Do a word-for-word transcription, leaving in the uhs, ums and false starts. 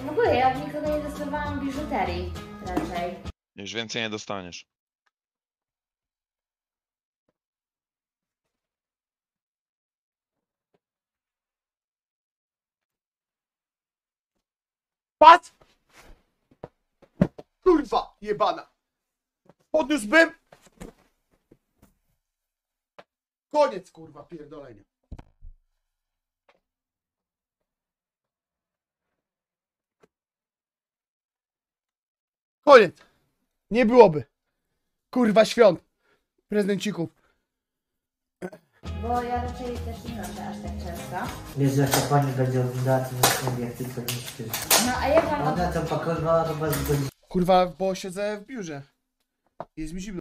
W ogóle ja od nikogo nie dostawałam biżuterii raczej. Już więcej nie dostaniesz. Patrz! Kurwa, jebana! Podniósłbym! Koniec, kurwa, pierdolenia. Koniec. Nie byłoby. Kurwa, świąt. Prezencików. Bo ja raczej też nie noszę aż tak często. Wiesz, że ta pani będzie oglądała to na sklepie, jak ty to niszczysz. No a jak mam... Ona to pakowała chyba z godziny. Kurwa, bo siedzę w biurze. Jest mi zimno.